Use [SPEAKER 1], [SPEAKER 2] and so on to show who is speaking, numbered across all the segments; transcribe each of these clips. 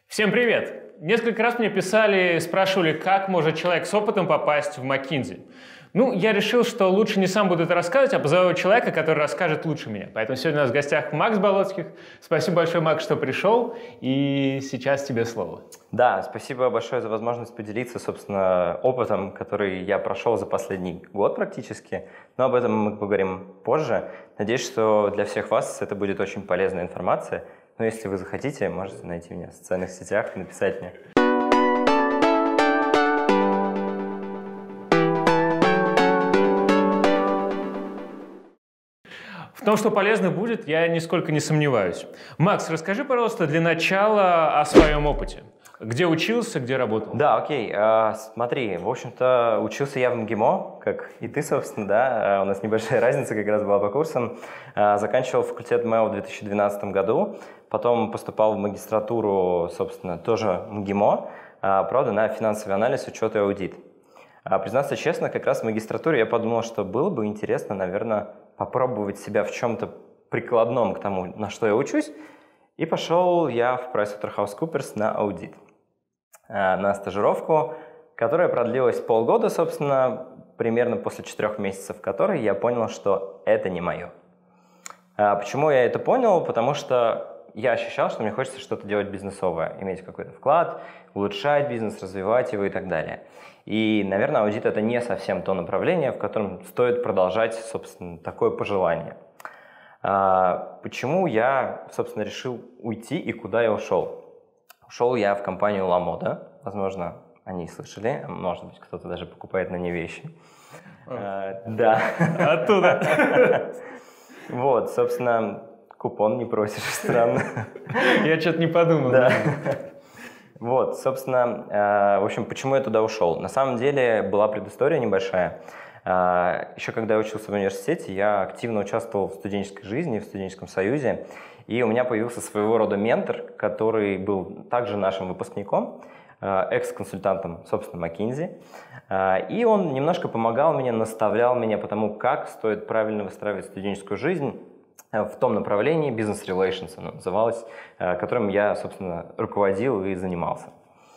[SPEAKER 1] Всем привет! Несколько раз мне писали, спрашивали, как может человек с опытом попасть в McKinsey. Я решил, что лучше не сам буду это рассказывать, а позову человека, который расскажет лучше меня. Поэтому сегодня у нас в гостях Макс Болоцких. Спасибо большое, Макс, что пришел. И сейчас тебе слово.
[SPEAKER 2] Да, спасибо большое за возможность поделиться, собственно, опытом, который я прошел за последний год практически. Но об этом мы поговорим позже. Надеюсь, что для всех вас это будет очень полезная информация. Но если вы захотите, можете найти меня в социальных сетях и написать мне.
[SPEAKER 1] В том, что полезно будет, я нисколько не сомневаюсь. Макс, расскажи, пожалуйста, для начала о своем опыте. Где учился, где работал?
[SPEAKER 2] Да, окей. Смотри, в общем-то, учился я в МГИМО, как и ты, собственно, да. У нас небольшая разница как раз была по курсам. Заканчивал факультет МЭО в 2012 году, потом поступал в магистратуру, собственно, тоже МГИМО, правда, на финансовый анализ, учет и аудит. Признаться честно, как раз в магистратуре я подумал, что было бы интересно, наверное, попробовать себя в чем-то прикладном к тому, на что я учусь, и пошел я в PricewaterhouseCoopers на аудит, на стажировку, которая продлилась полгода, собственно, примерно после 4 месяцев которой я понял, что это не мое. Почему я это понял? Потому что я ощущал, что мне хочется что-то делать бизнесовое, иметь какой-то вклад, улучшать бизнес, развивать его и так далее. И, наверное, аудит – это не совсем то направление, в котором стоит продолжать, собственно, такое пожелание. Почему я, собственно, решил уйти и куда я ушел? Ушел я в компанию LaModa, возможно, о ней слышали, может быть, кто-то даже покупает на ней вещи. Да.
[SPEAKER 1] Оттуда.
[SPEAKER 2] Вот, собственно, купон не просишь, странно.
[SPEAKER 1] Я что-то не подумал.
[SPEAKER 2] Да. Вот, собственно, в общем, почему я туда ушел? На самом деле была предыстория небольшая. Еще когда я учился в университете, я активно участвовал в студенческой жизни, в студенческом союзе, и у меня появился своего рода ментор, который был также нашим выпускником, экс-консультантом, собственно, McKinsey, и он немножко помогал мне, наставлял меня по тому, как стоит правильно выстраивать студенческую жизнь в том направлении, Business Relations оно называлось, которым я, собственно, руководил и занимался.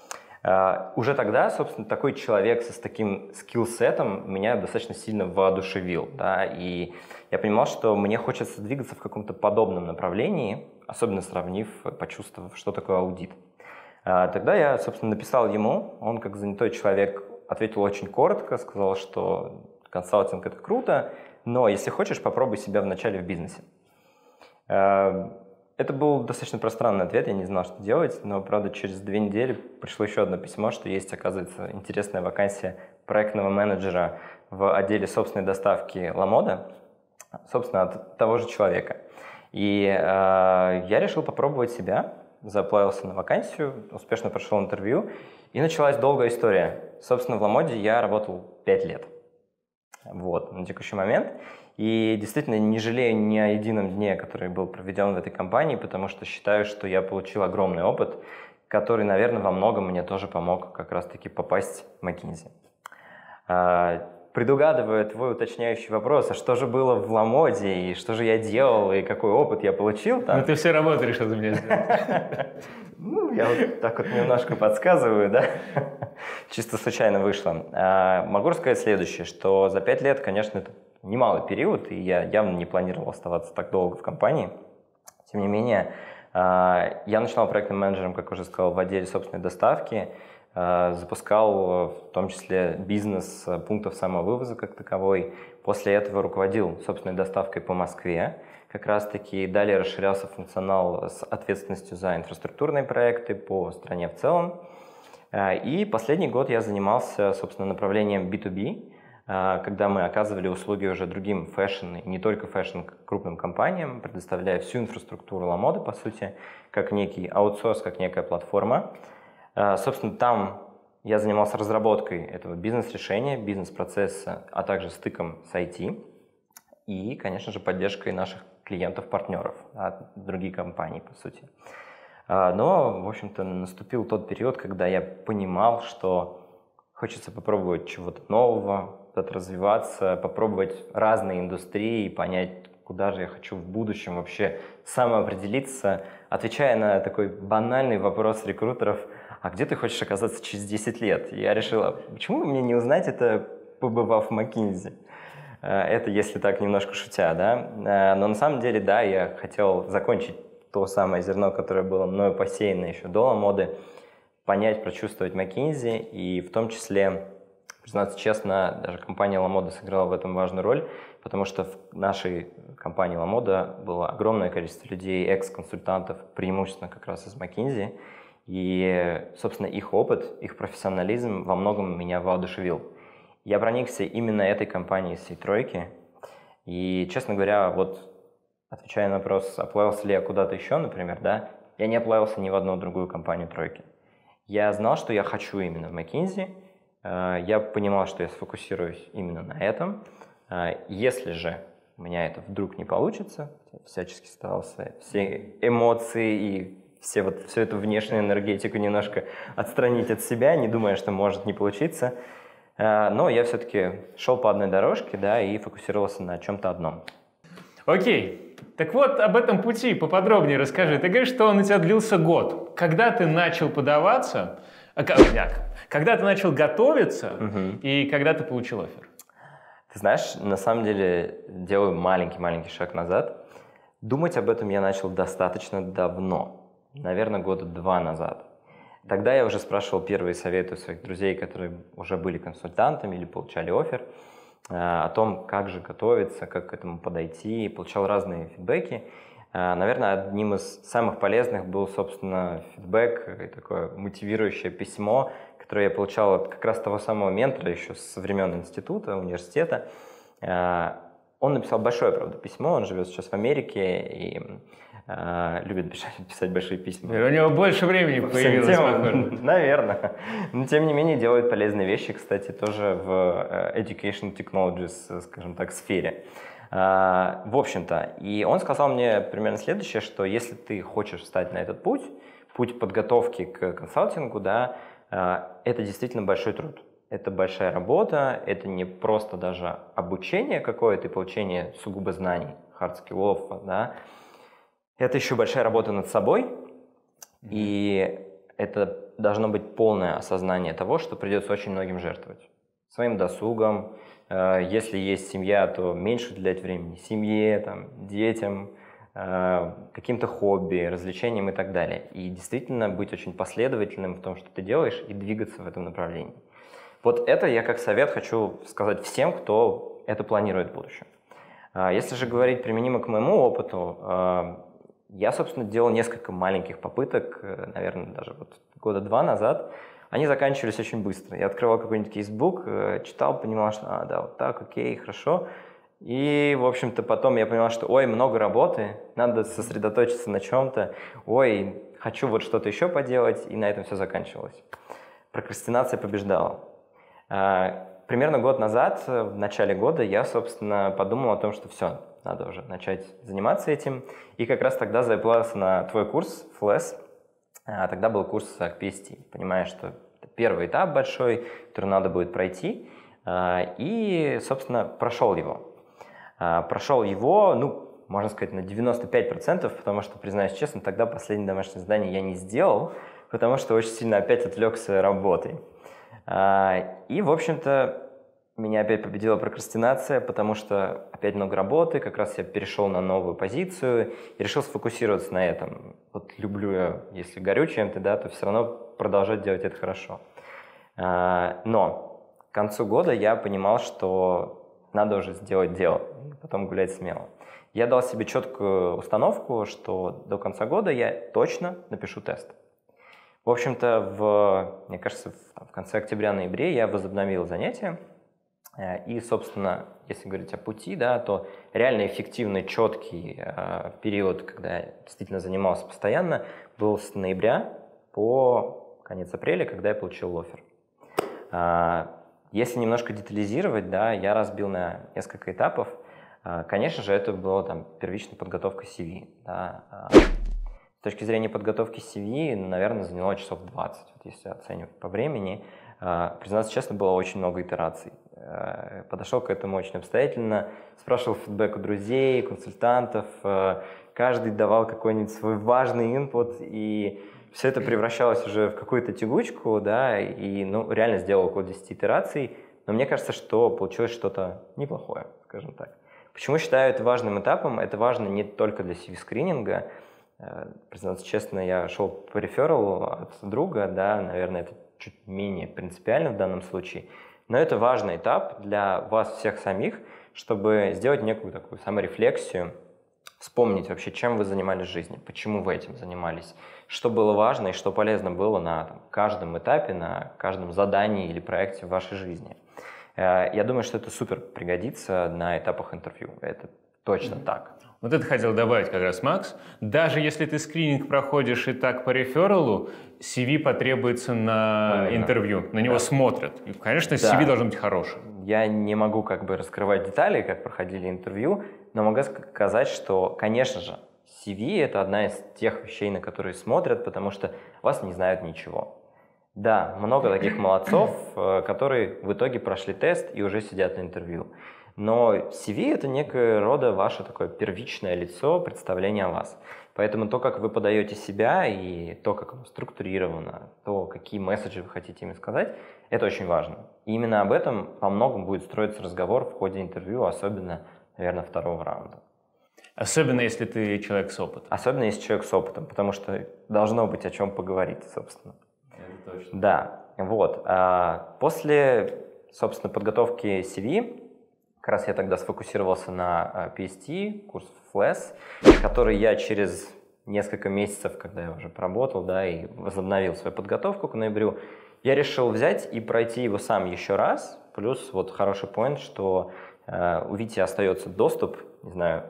[SPEAKER 2] Уже тогда, собственно, такой человек с таким скиллсетом меня достаточно сильно воодушевил, да, и я понимал, что мне хочется двигаться в каком-то подобном направлении, особенно сравнив, почувствовав, что такое аудит. Тогда я, собственно, написал ему, он как занятой человек ответил очень коротко, сказал, что консалтинг – это круто, но если хочешь, попробуй себя вначале в бизнесе. Это был достаточно пространный ответ, я не знал, что делать, но, правда, через 2 недели пришло еще одно письмо, что есть, оказывается, интересная вакансия проектного менеджера в отделе собственной доставки LaModa, собственно, от того же человека. И я решил попробовать себя, заплавился на вакансию, успешно прошел интервью, и началась долгая история. Собственно, в LaModa я работал 5 лет. Вот, на текущий момент. И действительно не жалею ни о едином дне, который был проведен в этой компании, потому что считаю, что я получил огромный опыт, который, наверное, во многом мне тоже помог как раз-таки попасть в McKinsey. Предугадывая твой уточняющий вопрос, а что же было в LaModa, и что же я делал, и какой опыт я получил там?
[SPEAKER 1] Ты все работы решил за меня сделать.
[SPEAKER 2] Я вот так вот немножко подсказываю, да? Чисто случайно вышло. Могу рассказать следующее, что за 5 лет, конечно, это немалый период, и я явно не планировал оставаться так долго в компании. Тем не менее, я начинал проектным менеджером, как уже сказал, в отделе собственной доставки, запускал в том числе бизнес пунктов самовывоза как таковой. После этого руководил собственной доставкой по Москве. Как раз-таки далее расширялся функционал с ответственностью за инфраструктурные проекты по стране в целом. И последний год я занимался, собственно, направлением B2B, когда мы оказывали услуги уже другим фэшн, и не только фэшн, крупным компаниям, предоставляя всю инфраструктуру LaModa, по сути, как некий аутсорс, как некая платформа. Собственно, там я занимался разработкой этого бизнес-решения, бизнес-процесса, а также стыком с IT и, конечно же, поддержкой наших клиентов-партнеров, другие компании, по сути. Но, в общем-то, наступил тот период, когда я понимал, что хочется попробовать чего-то нового, развиваться, попробовать разные индустрии, понять, куда же я хочу в будущем вообще самоопределиться, отвечая на такой банальный вопрос рекрутеров, а где ты хочешь оказаться через 10 лет? Я решила, почему бы мне не узнать это, побывав в McKinsey? Это если так немножко шутя, да. Но на самом деле, да, я хотел закончить то самое зерно, которое было мною посеяно еще до Ламоды, понять, прочувствовать McKinsey, и в том числе, признаться честно, даже компания Ламода сыграла в этом важную роль, потому что в нашей компании Ламода было огромное количество людей, экс-консультантов, преимущественно как раз из McKinsey, и, собственно, их опыт, их профессионализм во многом меня воодушевил. Я проникся именно этой компанией, всей тройки, и, честно говоря, вот отвечая на вопрос, оплавился ли я куда-то еще, например, да, я не оплавился ни в одну другую компанию тройки. Я знал, что я хочу именно в McKinsey, я понимал, что я сфокусируюсь именно на этом. Если же у меня это вдруг не получится, я всячески старался все эмоции и всю эту внешнюю энергетику немножко отстранить от себя, не думая, что может не получиться, но я все-таки шел по одной дорожке, да, и фокусировался на чем-то одном.
[SPEAKER 1] Окей. Так вот, об этом пути поподробнее расскажи. Ты говоришь, что он у тебя длился год. Когда ты начал подаваться, когда ты начал готовиться, и когда ты получил оффер?
[SPEAKER 2] Ты знаешь, на самом деле, делаю маленький шаг назад. Думать об этом я начал достаточно давно, наверное, года 2 назад. Тогда я уже спрашивал первые советы у своих друзей, которые уже были консультантами или получали оффер, о том, как же готовиться, как к этому подойти, получал разные фидбэки. Наверное, одним из самых полезных был, собственно, фидбэк и такое мотивирующее письмо, которое я получал от как раз того самого ментора еще со времен института, университета. Он написал большое, правда, письмо, он живет сейчас в Америке и любит писать большие письма.
[SPEAKER 1] У него больше времени появилось, похоже.
[SPEAKER 2] Наверное. Но, тем не менее, делает полезные вещи, кстати, тоже в Education Technologies, скажем так, сфере. В общем-то, и он сказал мне примерно следующее, что если ты хочешь встать на этот путь подготовки к консалтингу, да, это действительно большой труд. Это большая работа, это не просто даже обучение какое-то и получение сугубо знаний, hard skill'ов, да. Это еще большая работа над собой, и это должно быть полное осознание того, что придется очень многим жертвовать. Своим досугом, если есть семья, то меньше уделять времени семье, там, детям, каким-то хобби, развлечениям и так далее. И действительно быть очень последовательным в том, что ты делаешь, и двигаться в этом направлении. Вот это я как совет хочу сказать всем, кто это планирует в будущем. Если же говорить применимо к моему опыту, я, собственно, делал несколько маленьких попыток, наверное, даже вот года 2 назад. Они заканчивались очень быстро. Я открывал какой-нибудь кейсбук, читал, понимал, что да, вот так, окей, хорошо. И, в общем-то, потом я понял, что ой, много работы, надо сосредоточиться на чем-то, ой, хочу вот что-то еще поделать, и на этом все заканчивалось. Прокрастинация побеждала. Примерно год назад, в начале года, я, собственно, подумал о том, что все, надо уже начать заниматься этим. И как раз тогда записался на твой курс, FLES. Тогда был курс PST. Понимаешь, что это первый этап большой, который надо будет пройти. И, собственно, прошел его. Прошел его, ну, можно сказать, на 95%, потому что, признаюсь честно, тогда последнее домашнее задание я не сделал, потому что очень сильно опять отвлекся работой. И, в общем-то, меня опять победила прокрастинация, потому что опять много работы, как раз я перешел на новую позицию и решил сфокусироваться на этом. Вот люблю я, если горю чем-то, да, то все равно продолжать делать это хорошо. Но к концу года я понимал, что надо уже сделать дело, потом гулять смело. Я дал себе четкую установку, что до конца года я точно напишу тест. В общем-то, мне кажется, в конце октября-ноябре я возобновил занятия. И, собственно, если говорить о пути, да, то реально эффективный, четкий период, когда я действительно занимался постоянно, был с ноября по конец апреля, когда я получил оффер. Если немножко детализировать, да, я разбил на несколько этапов. Конечно же, это была там первичная подготовка CV. Да. С точки зрения подготовки CV, наверное, заняло часов 20, вот если оценивать по времени. Признаться честно, было очень много итераций. Подошел к этому очень обстоятельно, спрашивал фидбэк у друзей, консультантов, каждый давал какой-нибудь свой важный инпут, и все это превращалось уже в какую-то тягучку, да, и реально сделал около 10 итераций, но мне кажется, что получилось что-то неплохое, скажем так. Почему считаю это важным этапом? Это важно не только для CV-скрининга. Признаться честно, я шел по рефералу от друга, да, наверное, это чуть менее принципиально в данном случае, но это важный этап для вас всех самих, чтобы сделать некую такую саморефлексию, вспомнить вообще, чем вы занимались в жизни, почему вы этим занимались, что было важно и что полезно было на каждом этапе, на каждом задании или проекте в вашей жизни. Я думаю, что это супер пригодится на этапах интервью. Это точно так.
[SPEAKER 1] Вот это хотел добавить как раз Макс. Даже если ты скрининг проходишь и так по рефералу, CV потребуется на интервью, на него смотрят. И, конечно, CV должен быть хорошим.
[SPEAKER 2] Я не могу раскрывать детали, как проходили интервью, но могу сказать, что, конечно же, CV – это одна из тех вещей, на которые смотрят, потому что вас не знают ничего. Да, много таких молодцов, которые в итоге прошли тест и уже сидят на интервью. Но CV – это некое рода ваше такое первичное лицо, представление о вас. Поэтому то, как вы подаете себя, и то, как оно структурировано, то, какие месседжи вы хотите им сказать, это очень важно. И именно об этом по многому будет строиться разговор в ходе интервью, особенно, наверное, второго раунда.
[SPEAKER 1] Особенно, если ты человек с опытом.
[SPEAKER 2] Особенно, если человек с опытом, потому что должно быть о чем поговорить, собственно.
[SPEAKER 1] Это точно.
[SPEAKER 2] Да, вот. После, собственно, подготовки CV, как раз я тогда сфокусировался на PST, курс FLES, который я через несколько месяцев, когда я уже поработал, да, и возобновил свою подготовку к ноябрю, я решил взять и пройти его сам еще раз. Плюс вот хороший поинт, что у Вити остается доступ, не знаю,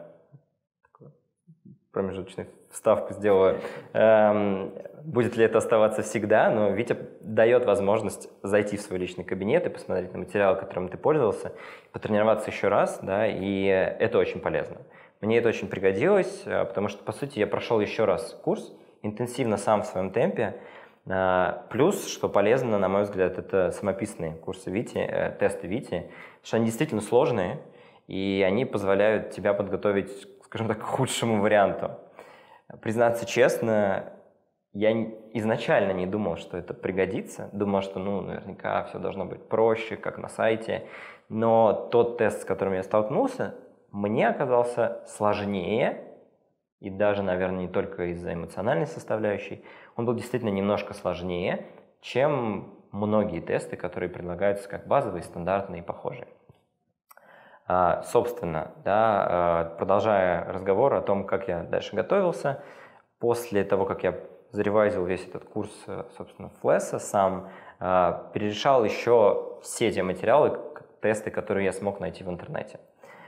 [SPEAKER 2] промежуточную вставку сделаю, будет ли это оставаться всегда, но Витя дает возможность зайти в свой личный кабинет и посмотреть на материал, которым ты пользовался, потренироваться еще раз, да, и это очень полезно. Мне это очень пригодилось, потому что, по сути, я прошел еще раз курс, интенсивно сам в своем темпе, плюс, что полезно, на мой взгляд, это самописные курсы Вити, тесты Вити, потому что они действительно сложные, и они позволяют тебя подготовить, скажем так, к худшему варианту. Признаться честно, я изначально не думал, что это пригодится. Думал, что, наверняка все должно быть проще, как на сайте. Но тот тест, с которым я столкнулся, мне оказался сложнее. И даже, наверное, не только из-за эмоциональной составляющей. Он был действительно немножко сложнее, чем многие тесты, которые предлагаются как базовые, стандартные и похожие. Собственно, да, продолжая разговор о том, как я дальше готовился, после того, как я заревайзил весь этот курс, собственно, FLES сам, перерешал еще все те материалы, тесты, которые я смог найти в интернете.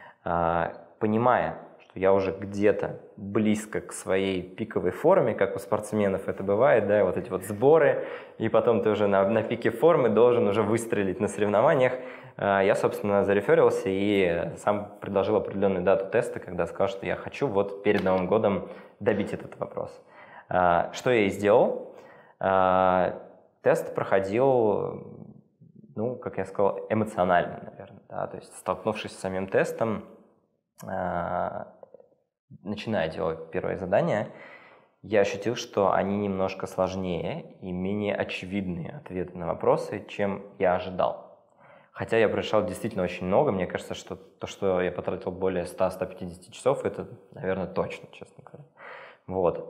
[SPEAKER 2] Понимая, что я уже где-то близко к своей пиковой форме, как у спортсменов это бывает, да, вот эти вот сборы, и потом ты уже на пике формы должен уже выстрелить на соревнованиях, я, собственно, зареферился и сам предложил определенную дату теста, когда сказал, что я хочу вот перед Новым годом добить этот вопрос. Что я и сделал. Тест проходил, как я сказал, эмоционально, наверное. Да? То есть, столкнувшись с самим тестом, начиная делать первое задание, я ощутил, что они немножко сложнее и менее очевидные ответы на вопросы, чем я ожидал. Хотя я прорешал действительно очень много. Мне кажется, что то, что я потратил более 100-150 часов, это, наверное, точно, честно говоря. Вот.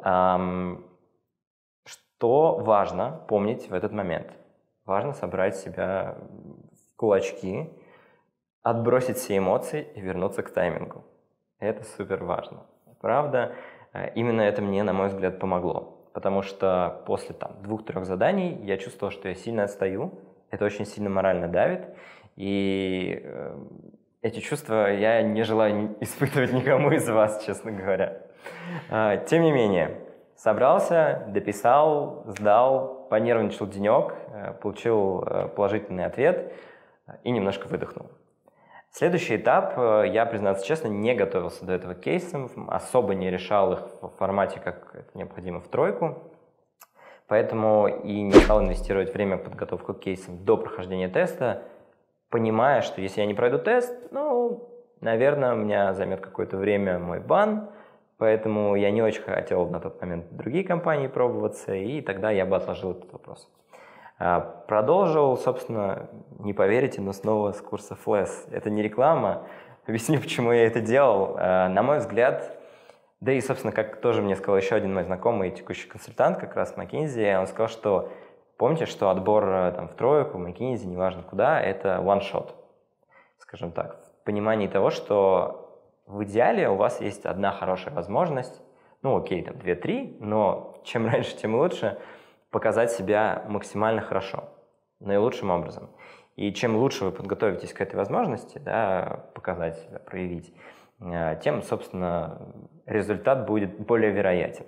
[SPEAKER 2] Что важно помнить в этот момент? Важно собрать себя в кулачки, отбросить все эмоции и вернуться к таймингу. Это супер важно. Правда, именно это мне, на мой взгляд, помогло. Потому что после 2-3 заданий я чувствовал, что я сильно отстаю. Это очень сильно морально давит. И эти чувства я не желаю испытывать никому из вас, честно говоря. Тем не менее, собрался, дописал, сдал, понервничал денек, получил положительный ответ и немножко выдохнул. Следующий этап, я, признаться честно, не готовился до этого к кейсам, особо не решал их в формате, как это необходимо в тройку. Поэтому и не стал инвестировать время в подготовку к кейсам до прохождения теста, понимая, что если я не пройду тест, наверное, у меня займет какое-то время мой бан, поэтому я не очень хотел на тот момент в другие компании пробоваться, и тогда я бы отложил этот вопрос. Продолжил, собственно, не поверите, но снова с курса FLES. Это не реклама. Объясню, почему я это делал. На мой взгляд, да и, собственно, как тоже мне сказал еще один мой знакомый текущий консультант, как раз в McKinsey, он сказал, что помните, что отбор там, в тройку, в McKinsey, неважно куда, это one shot, скажем так. В понимании того, что в идеале у вас есть одна хорошая возможность, окей, там 2-3, но чем раньше, тем лучше, показать себя максимально хорошо, наилучшим образом. И чем лучше вы подготовитесь к этой возможности, да, показать себя, проявить, тем, собственно, результат будет более вероятен.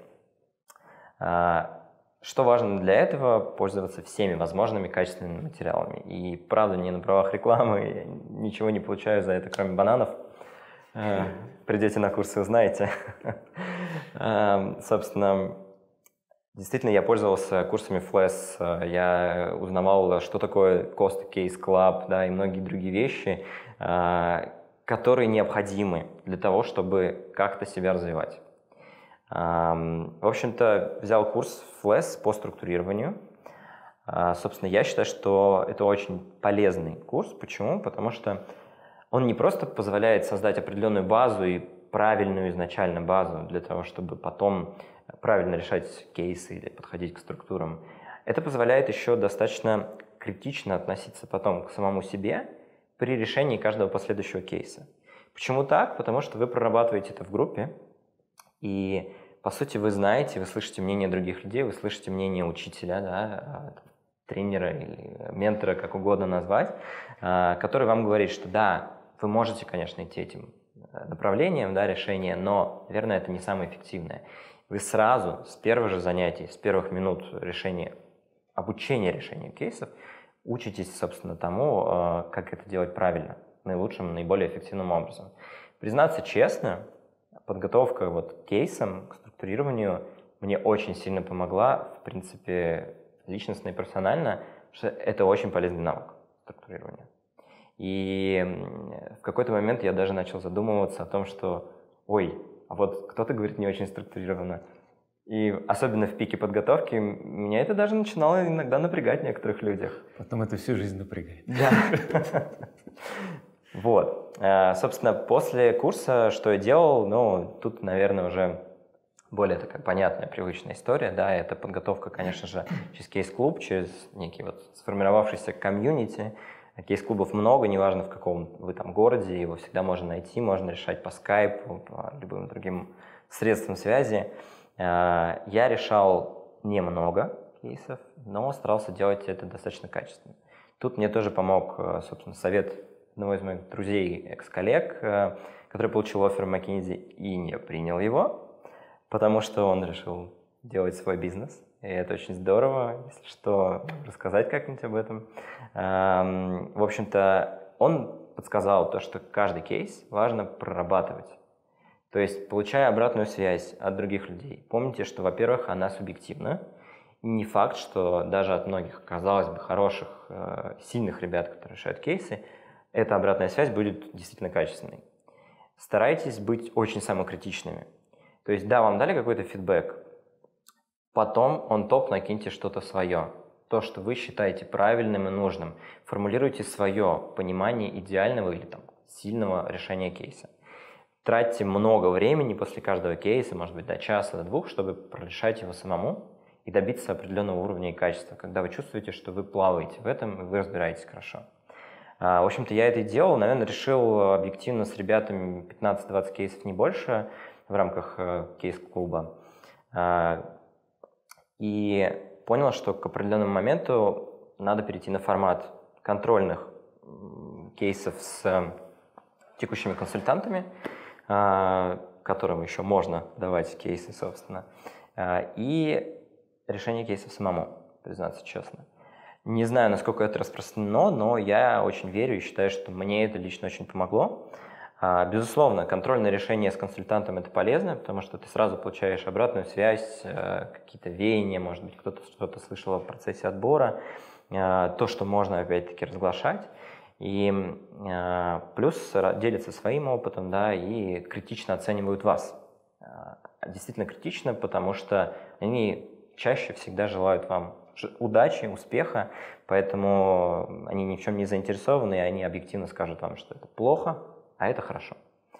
[SPEAKER 2] Что важно для этого? Пользоваться всеми возможными качественными материалами. И правда, не на правах рекламы, я ничего не получаю за это, кроме бананов. Придете на курсы, узнаете. Собственно, действительно, я пользовался курсами FLES, я узнавал, что такое Cost Case Club, да, и многие другие вещи, которые необходимы для того, чтобы как-то себя развивать. В общем-то, взял курс FLES по структурированию. Собственно, я считаю, что это очень полезный курс. Почему? Потому что он не просто позволяет создать определенную базу и правильную изначально базу для того, чтобы потом правильно решать кейсы или подходить к структурам. Это позволяет еще достаточно критично относиться потом к самому себе при решении каждого последующего кейса. Почему так? Потому что вы прорабатываете это в группе, и, по сути, вы знаете, вы слышите мнение других людей, вы слышите мнение учителя, да, тренера или ментора, как угодно назвать, который вам говорит, что да, вы можете, конечно, идти этим направлением, да, решения, но, наверное, это не самое эффективное. Вы сразу, с первых же занятий, с первых минут обучения решению кейсов, учитесь, собственно, тому, как это делать правильно, наилучшим, наиболее эффективным образом. Признаться честно, подготовка к кейсам, к структурированию мне очень сильно помогла, в принципе, личностно и профессионально, что это очень полезный навык структурирования. И в какой-то момент я даже начал задумываться о том, что, а вот кто-то говорит не очень структурированно. И особенно в пике подготовки меня это даже начинало иногда напрягать в некоторых людях.
[SPEAKER 1] Потом это всю жизнь напрягает.
[SPEAKER 2] Да. Вот. Собственно, после курса, что я делал, тут, наверное, уже более такая понятная, привычная история. Да, это подготовка, конечно же, через кейс-клуб, через некий сформировавшийся комьюнити. Кейс-клубов много, неважно в каком вы там городе, его всегда можно найти, можно решать по скайпу, по любым другим средствам связи. Я решал немного кейсов, но старался делать это достаточно качественно. Тут мне тоже помог, собственно, совет одного из моих друзей, экс-коллег, который получил оффер в McKinsey и не принял его, потому что он решил делать свой бизнес. И это очень здорово, если что, рассказать как-нибудь об этом. В общем-то, он подсказал то, что каждый кейс важно прорабатывать. То есть, получая обратную связь от других людей, помните, что, во-первых, она субъективна. И не факт, что даже от многих, казалось бы, хороших, сильных ребят, которые решают кейсы, эта обратная связь будет действительно качественной. Старайтесь быть очень самокритичными. То есть, да, вам дали какой-то фидбэк, потом on top накиньте что-то свое. То, что вы считаете правильным и нужным. Формулируйте свое понимание идеального или сильного решения кейса. Тратьте много времени после каждого кейса, может быть, до часа, до двух, чтобы прорешать его самому и добиться определенного уровня и качества, когда вы чувствуете, что вы плаваете в этом и вы разбираетесь хорошо. В общем-то, я это и делал. Наверное, решил объективно с ребятами 15-20 кейсов, не больше, в рамках кейс-клуба. И понял, что к определенному моменту надо перейти на формат контрольных кейсов с текущими консультантами, которым еще можно давать кейсы, собственно, и решение кейсов самому, признаться честно. Не знаю, насколько это распространено, но я очень верю и считаю, что мне это лично очень помогло. Безусловно, контрольное решение с консультантом – это полезно, потому что ты сразу получаешь обратную связь, какие-то веяния, может быть, кто-то что-то слышал о процессе отбора, то, что можно, опять-таки, разглашать. И плюс делятся своим опытом, да, и критично оценивают вас. Действительно критично, потому что они чаще всегда желают вам удачи, успеха, поэтому они ни в чем не заинтересованы, и они объективно скажут вам, что это плохо, а это хорошо.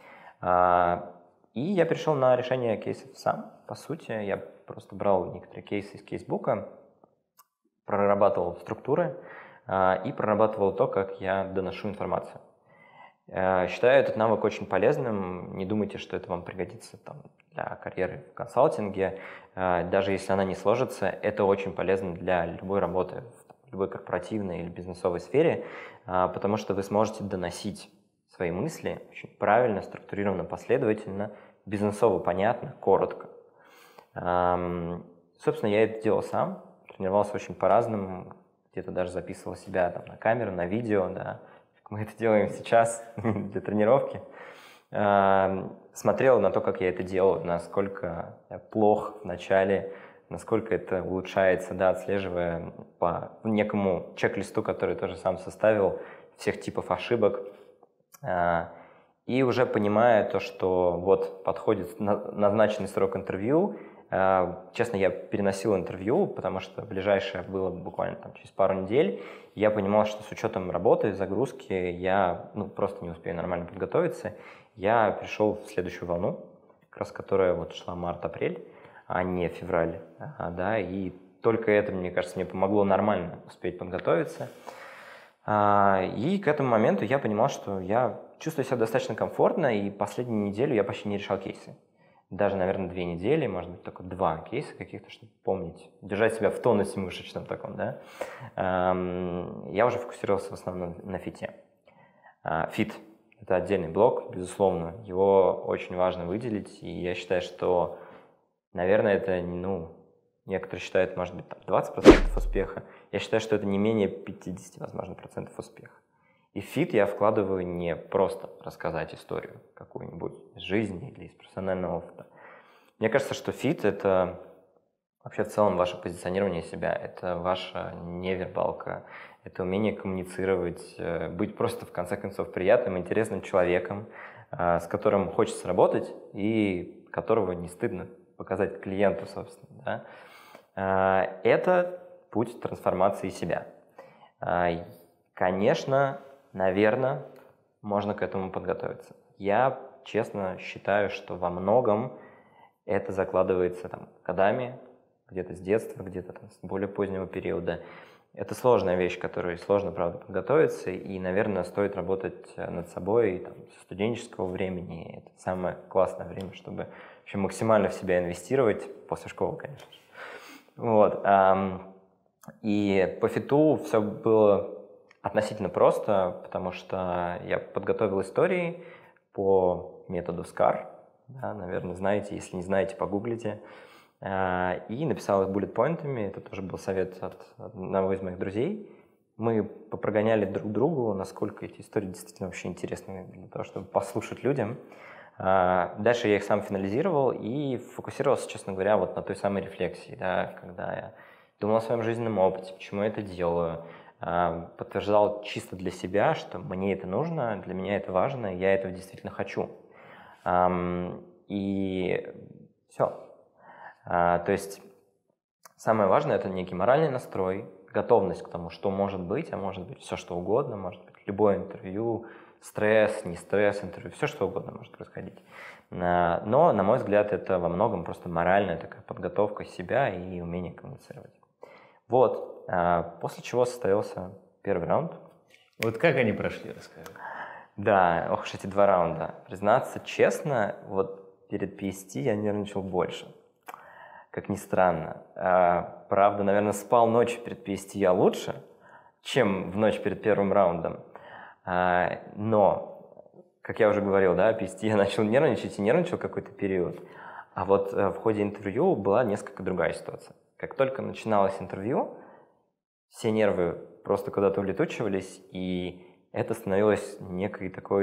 [SPEAKER 2] И я пришел на решение кейсов сам, по сути. Я просто брал некоторые кейсы из кейсбука, прорабатывал структуры и прорабатывал то, как я доношу информацию. Считаю этот навык очень полезным. Не думайте, что это вам пригодится там, для карьеры в консалтинге. Даже если она не сложится, это очень полезно для любой работы в любой корпоративной или бизнесовой сфере, потому что вы сможете доносить свои мысли очень правильно, структурированно, последовательно, бизнесово понятно, коротко. Собственно, я это делал сам, тренировался очень по-разному, где-то даже записывал себя там, на камеру, на видео, да, как мы это делаем сейчас для тренировки. Смотрел на то, как я это делал, насколько я плох в начале, насколько это улучшается, да, отслеживая по некому чек-листу, который тоже сам составил, всех типов ошибок. И уже понимая то, что вот подходит назначенный срок интервью, честно, я переносил интервью, потому что ближайшее было буквально там, через пару недель. Я понимал, что с учетом работы, загрузки, я просто не успею нормально подготовиться. Я пришел в следующую волну, как раз которая вот шла март-апрель, а не февраль. Да, и только это, мне кажется, мне помогло нормально успеть подготовиться. И к этому моменту я понимал, что я чувствую себя достаточно комфортно, и последнюю неделю я почти не решал кейсы. Даже, наверное, 2 недели, может быть, только 2 кейса каких-то, чтобы помнить, держать себя в тонусе мышечном таком, да. Я уже фокусировался в основном на фите. Фит – это отдельный блок, безусловно, его очень важно выделить, и я считаю, что, наверное, это, некоторые считают, может быть, 20% успеха. Я считаю, что это не менее 50, возможно, процентов успеха. И в фит я вкладываю не просто рассказать историю какую-нибудь из жизни или из профессионального опыта. Мне кажется, что фит – это вообще в целом ваше позиционирование себя, это ваша невербалка, это умение коммуницировать, быть просто, в конце концов, приятным, интересным человеком, с которым хочется работать и которого не стыдно показать клиенту, собственно. Да? Это путь трансформации себя. Конечно, наверное, можно к этому подготовиться. Я честно считаю, что во многом это закладывается годами, где-то с детства, где-то с более позднего периода. Это сложная вещь, к которой сложно, правда, подготовиться, и, наверное, стоит работать над собой со студенческого времени. Это самое классное время, чтобы вообще максимально в себя инвестировать, после школы, конечно же. Вот. И по фиту все было относительно просто, потому что я подготовил истории по методу SCAR, да, наверное, знаете, если не знаете, погуглите, и написал их буллет-поинтами, это тоже был совет от одного из моих друзей. Мы попрогоняли друг другу, насколько эти истории действительно вообще интересны для того, чтобы послушать людям. Дальше я их сам финализировал и фокусировался, честно говоря, вот на той самой рефлексии, да, когда я думал о своем жизненном опыте, почему я это делаю, подтверждал чисто для себя, что мне это нужно, для меня это важно, я этого действительно хочу. И все. То есть самое важное – это некий моральный настрой, готовность к тому, что может быть, а может быть все, что угодно, может быть любое интервью, стресс, не стресс, интервью, все, что угодно может происходить. Но, на мой взгляд, это во многом просто моральная такая подготовка себя и умение коммуницировать. Вот. После чего состоялся первый раунд.
[SPEAKER 1] Вот как они прошли, расскажи.
[SPEAKER 2] Да, ох уж эти 2 раунда. Признаться честно, вот перед PST я нервничал больше. Как ни странно. Правда, наверное, спал ночью перед PST я лучше, чем в ночь перед первым раундом. Но, как я уже говорил, да, PST я начал нервничать и нервничал какой-то период. А вот в ходе интервью была несколько другая ситуация. Как только начиналось интервью, все нервы просто куда-то улетучивались, и это становилось некой такой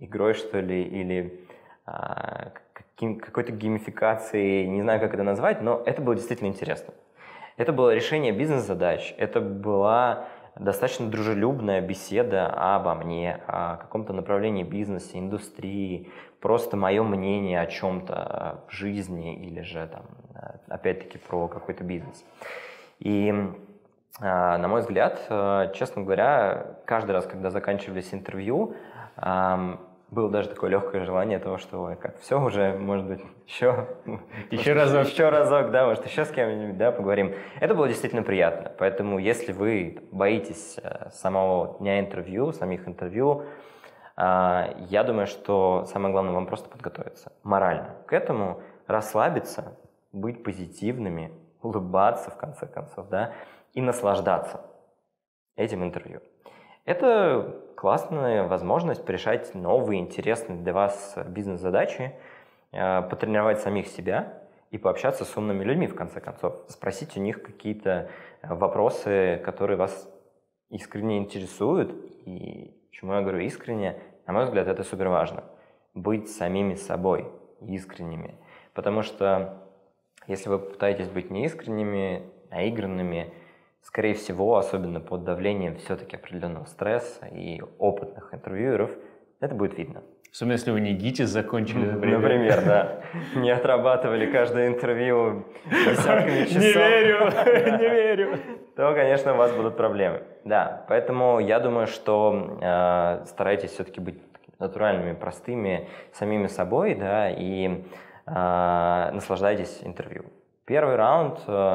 [SPEAKER 2] игрой, что ли, или какой-то геймификацией, не знаю, как это назвать, но это было действительно интересно. Это было решение бизнес-задач, это была достаточно дружелюбная беседа обо мне, о каком-то направлении бизнеса, индустрии, просто мое мнение о чем-то в жизни или же, там, опять-таки, про какой-то бизнес. И, на мой взгляд, честно говоря, каждый раз, когда заканчивались интервью, было даже такое легкое желание того, что ой, как все уже, может быть, еще разок, да, может, еще с кем-нибудь, да, поговорим. Это было действительно приятно, поэтому если вы боитесь самого дня интервью, самих интервью, я думаю, что самое главное вам просто подготовиться морально к этому, расслабиться, быть позитивными, улыбаться в конце концов, да, и наслаждаться этим интервью. Это классная возможность решать новые, интересные для вас бизнес-задачи, потренировать самих себя и пообщаться с умными людьми, в конце концов. Спросить у них какие-то вопросы, которые вас искренне интересуют. И почему я говорю искренне? На мой взгляд, это супер важно. Быть самими собой, искренними. Потому что если вы пытаетесь быть неискренними, наигранными, скорее всего, особенно под давлением все-таки определенного стресса и опытных интервьюеров, это будет видно.
[SPEAKER 1] Особенно если вы не ГИТИС закончили,
[SPEAKER 2] например, да. Не отрабатывали каждое интервью десятками часов.
[SPEAKER 1] Не верю.
[SPEAKER 2] То, конечно, у вас будут проблемы. Да, поэтому я думаю, что старайтесь все-таки быть натуральными, простыми, самими собой, да, и наслаждайтесь интервью. Первый раунд...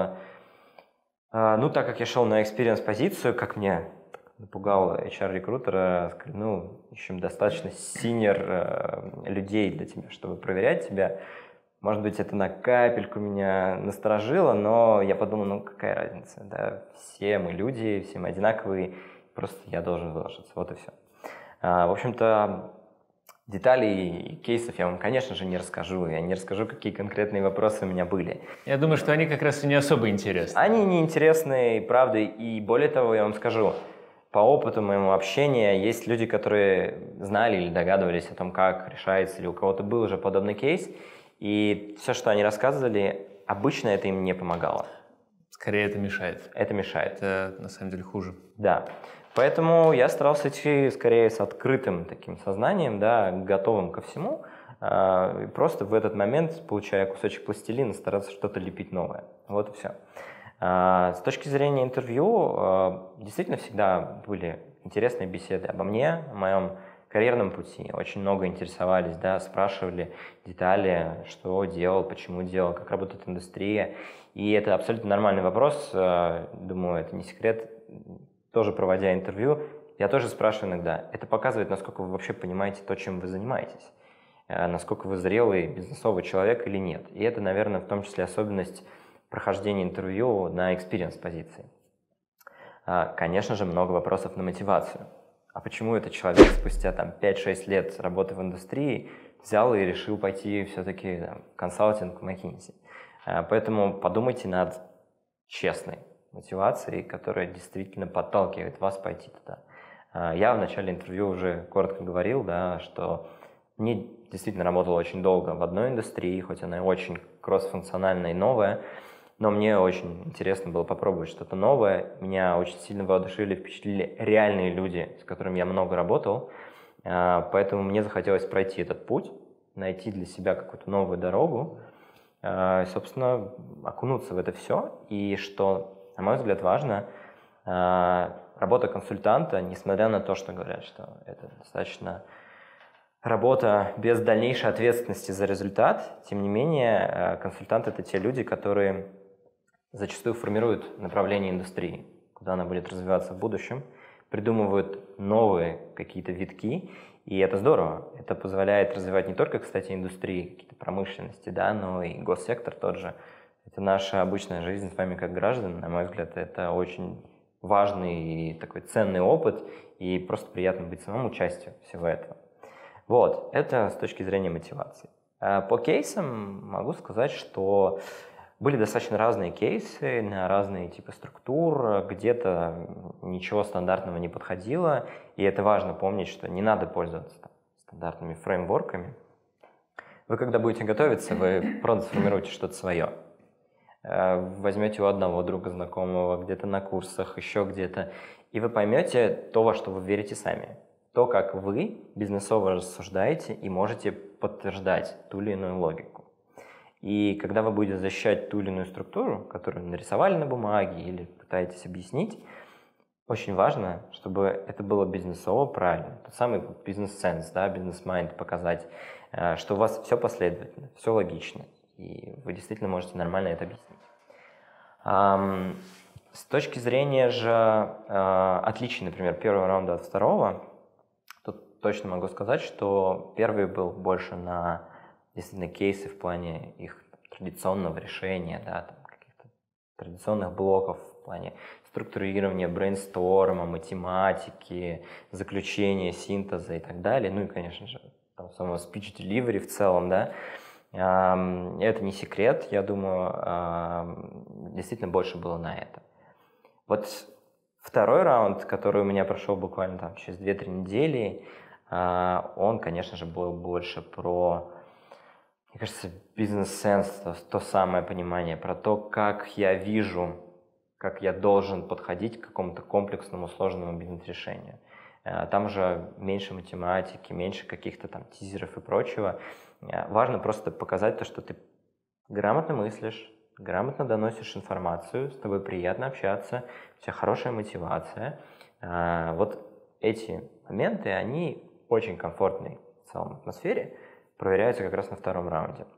[SPEAKER 2] так как я шел на экспириенс-позицию, как мне напугал HR-рекрутера, сказали, ищем достаточно синьор людей для тебя, чтобы проверять тебя. Может быть, это на капельку меня насторожило, но я подумал, какая разница, да, все мы люди, все мы одинаковые, просто я должен выложиться, вот и все. В общем-то, деталей и кейсов я вам, конечно же, не расскажу. Я не расскажу, какие конкретные вопросы у меня были.
[SPEAKER 1] Я думаю, что они как раз и не особо интересны.
[SPEAKER 2] Они не интересны, правда. И более того, я вам скажу, по опыту моему общения есть люди, которые знали или догадывались о том, как решается, или у кого-то был уже подобный кейс. И все, что они рассказывали, обычно это им не помогало.
[SPEAKER 1] Скорее это мешает.
[SPEAKER 2] Это мешает.
[SPEAKER 1] Это на самом деле хуже.
[SPEAKER 2] Да. Поэтому я старался идти скорее с открытым таким сознанием, да, готовым ко всему, и просто в этот момент, получая кусочек пластилина, стараться что-то лепить новое. Вот и все. С точки зрения интервью, действительно всегда были интересные беседы обо мне, о моем карьерном пути. Очень много интересовались, да, спрашивали детали, что делал, почему делал, как работает индустрия. И это абсолютно нормальный вопрос. Думаю, это не секрет. Тоже проводя интервью, я тоже спрашиваю иногда, это показывает, насколько вы вообще понимаете то, чем вы занимаетесь, насколько вы зрелый бизнесовый человек или нет. И это, наверное, в том числе особенность прохождения интервью на экспириенс-позиции. Конечно же, много вопросов на мотивацию. А почему этот человек спустя 5-6 лет работы в индустрии взял и решил пойти все-таки в консалтинг в McKinsey? Поэтому подумайте над честной мотивацией, которая действительно подталкивает вас пойти туда. Я в начале интервью уже коротко говорил, да, что мне действительно работало очень долго в одной индустрии, хоть она и очень кроссфункциональная и новая, но мне очень интересно было попробовать что-то новое. Меня очень сильно воодушевили, впечатлили реальные люди, с которыми я много работал, поэтому мне захотелось пройти этот путь, найти для себя какую-то новую дорогу, собственно, окунуться в это все, и что, на мой взгляд, важно, работа консультанта, несмотря на то, что говорят, что это достаточно работа без дальнейшей ответственности за результат, тем не менее, консультанты – это те люди, которые зачастую формируют направление индустрии, куда она будет развиваться в будущем, придумывают новые какие-то витки, и это здорово. Это позволяет развивать не только, кстати, индустрии, какие-то промышленности, да, но и госсектор тот же. Это наша обычная жизнь с вами как граждан. На мой взгляд, это очень важный и такой ценный опыт, и просто приятно быть самому частью всего этого. Вот, это с точки зрения мотивации. По кейсам могу сказать, что были достаточно разные кейсы на разные типы структур, где-то ничего стандартного не подходило, и это важно помнить, что не надо пользоваться стандартными фреймворками, вы когда будете готовиться, вы просто сформируете что-то свое. Возьмете у одного друга знакомого, где-то на курсах, еще где-то, и вы поймете то, во что вы верите сами. То, как вы бизнесово рассуждаете и можете подтверждать ту или иную логику. И когда вы будете защищать ту или иную структуру, которую нарисовали на бумаге или пытаетесь объяснить, очень важно, чтобы это было бизнесово правильно. Тот самый бизнес-сенс, да, бизнес-майнд показать, что у вас все последовательно, все логично, и вы действительно можете нормально это объяснить. С точки зрения же отличий, например, первого раунда от второго, тут точно могу сказать, что первый был больше на действительно кейсы в плане их традиционного решения, да, там, каких-то традиционных блоков в плане структурирования, брейнсторма, математики, заключения, синтеза и так далее. Ну и, конечно же, там, самого speech delivery в целом, да. Это не секрет, я думаю, действительно больше было на это. Вот второй раунд, который у меня прошел буквально там через 2-3 недели, он, конечно же, был больше про, мне кажется, бизнес-сенс, то самое понимание, про то, как я вижу, как я должен подходить к какому-то комплексному, сложному бизнес-решению. Там уже меньше математики, меньше каких-то там тизеров и прочего. Важно просто показать то, что ты грамотно мыслишь, грамотно доносишь информацию, с тобой приятно общаться, у тебя хорошая мотивация. Вот эти моменты, они очень комфортные в целом атмосфере, проверяются как раз на втором раунде.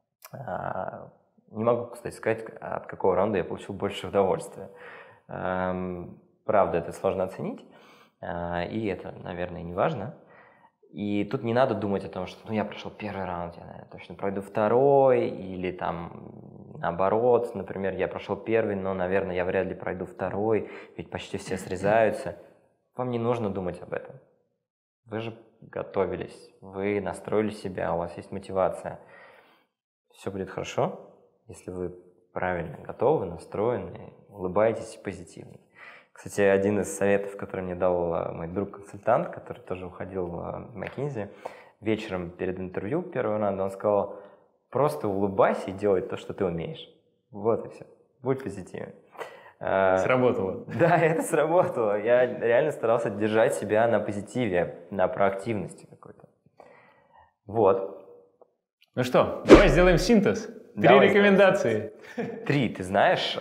[SPEAKER 2] Не могу, кстати, сказать, от какого раунда я получил больше удовольствия. Правда, это сложно оценить, и это, наверное, не важно. И тут не надо думать о том, что я прошел первый раунд, я, наверное, точно пройду второй, или там наоборот, например, я прошел первый, но, наверное, я вряд ли пройду второй, ведь почти все срезаются. Вам не нужно думать об этом. Вы же готовились, вы настроили себя, у вас есть мотивация. Все будет хорошо, если вы правильно готовы, настроены, улыбаетесь и позитивны. Кстати, один из советов, который мне дал мой друг-консультант, который тоже уходил в McKinsey, вечером перед интервью первого раунда, он сказал: просто улыбайся и делай то, что ты умеешь. Вот и все. Будь позитивен.
[SPEAKER 1] Сработало.
[SPEAKER 2] Да, это сработало. Я реально старался держать себя на позитиве, на проактивности какой-то. Вот.
[SPEAKER 1] Ну что, давай сделаем синтез. 3 рекомендации.
[SPEAKER 2] 3, ты знаешь.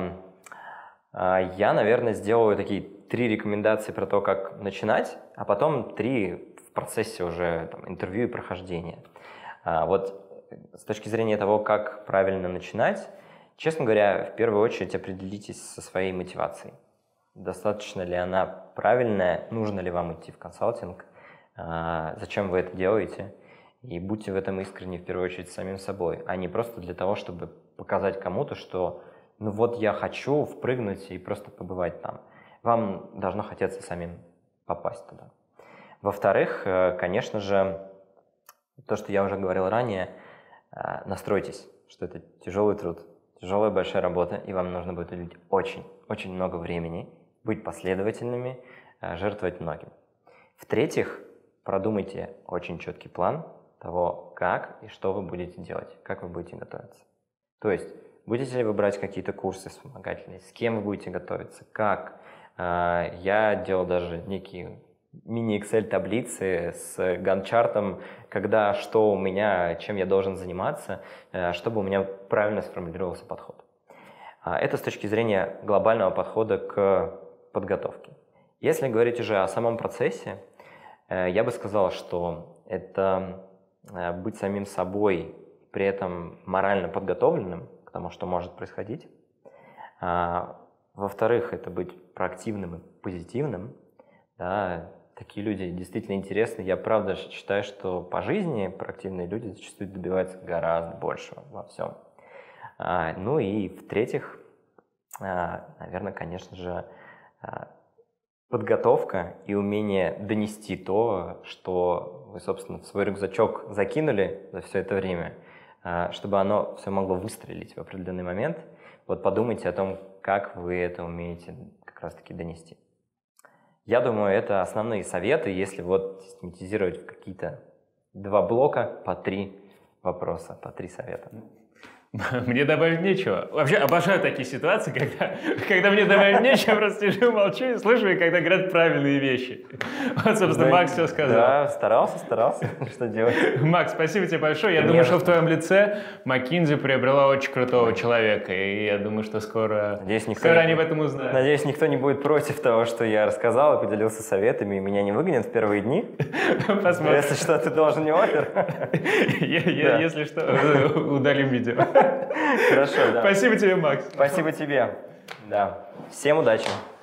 [SPEAKER 2] Я, наверное, сделаю такие 3 рекомендации про то, как начинать, а потом 3 в процессе уже там, интервью и прохождения. Вот с точки зрения того, как правильно начинать, честно говоря, в первую очередь определитесь со своей мотивацией. Достаточно ли она правильная, нужно ли вам идти в консалтинг, зачем вы это делаете, и будьте в этом искренни в первую очередь с самим собой, а не просто для того, чтобы показать кому-то, что ну вот я хочу впрыгнуть и просто побывать там. Вам должно хотеться самим попасть туда. Во-вторых, конечно же, то, что я уже говорил ранее, настройтесь, что это тяжелый труд, тяжелая большая работа, и вам нужно будет уделить очень много времени, быть последовательными, жертвовать многим. В-третьих, продумайте очень четкий план того, как и что вы будете делать, как вы будете готовиться. То есть, будете ли вы брать какие-то курсы вспомогательные, с кем вы будете готовиться, как. Я делал даже некие мини-Excel-таблицы с гант-чартом, когда, что у меня, чем я должен заниматься, чтобы у меня правильно сформулировался подход. Это с точки зрения глобального подхода к подготовке. Если говорить уже о самом процессе, я бы сказал, что это быть самим собой, при этом морально подготовленным к тому, что может происходить. Во-вторых, это быть проактивным и позитивным. Да, такие люди действительно интересны. Я правда считаю, что по жизни проактивные люди зачастую добиваются гораздо большего во всем. Ну и в-третьих, наверное, конечно же, подготовка и умение донести то, что вы, собственно, в свой рюкзачок закинули за все это время, чтобы оно все могло выстрелить в определенный момент. Вот подумайте о том, как вы это умеете как раз-таки донести. Я думаю, это основные советы, если вот систематизировать в какие-то 2 блока по 3 вопроса, по 3 совета.
[SPEAKER 1] Мне добавить нечего. Вообще обожаю такие ситуации, когда мне добавить нечего, просто сижу, молчу и слушаю, когда говорят правильные вещи. Вот, собственно, Макс все сказал.
[SPEAKER 2] Да, старался. Что делать?
[SPEAKER 1] Макс, спасибо тебе большое. Я думаю, что в твоем лице McKinsey приобрела очень крутого человека. И я думаю, что скоро они об этом узнают.
[SPEAKER 2] Надеюсь, никто не будет против того, что я рассказал и поделился советами, и меня не выгонят в первые дни.
[SPEAKER 1] Посмотрим.
[SPEAKER 2] Если что, ты должен не опер.
[SPEAKER 1] Если что, удалим видео.
[SPEAKER 2] Хорошо, да.
[SPEAKER 1] Спасибо тебе, Макс.
[SPEAKER 2] Спасибо тебе. Да. Всем удачи.